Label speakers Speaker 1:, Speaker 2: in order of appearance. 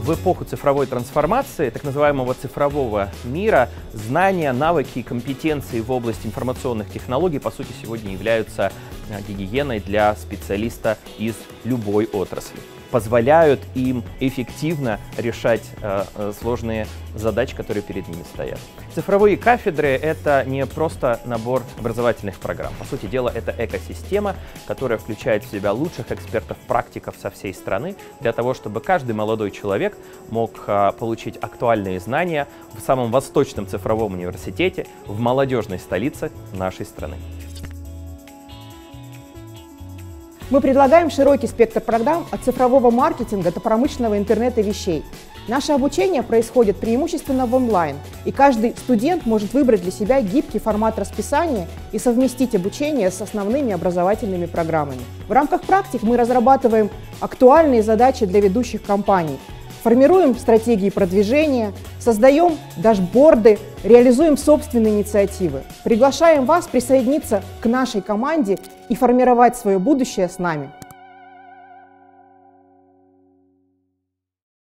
Speaker 1: В эпоху цифровой трансформации, так называемого цифрового мира, знания, навыки и компетенции в области информационных технологий, по сути, сегодня являются гигиеной для специалиста из любой отрасли. Позволяют им эффективно решать сложные задачи, которые перед ними стоят. Цифровые кафедры — это не просто набор образовательных программ. По сути дела, это экосистема, которая включает в себя лучших экспертов, практиков со всей страны, для того, чтобы каждый молодой человек мог получить актуальные знания в самом восточном цифровом университете, в молодежной столице нашей страны.
Speaker 2: Мы предлагаем широкий спектр программ от цифрового маркетинга до промышленного интернета вещей. Наше обучение происходит преимущественно в онлайн, и каждый студент может выбрать для себя гибкий формат расписания и совместить обучение с основными образовательными программами. В рамках практик мы разрабатываем актуальные задачи для ведущих компаний, формируем стратегии продвижения, создаем дашборды, реализуем собственные инициативы. Приглашаем вас присоединиться к нашей команде и формировать свое будущее с нами.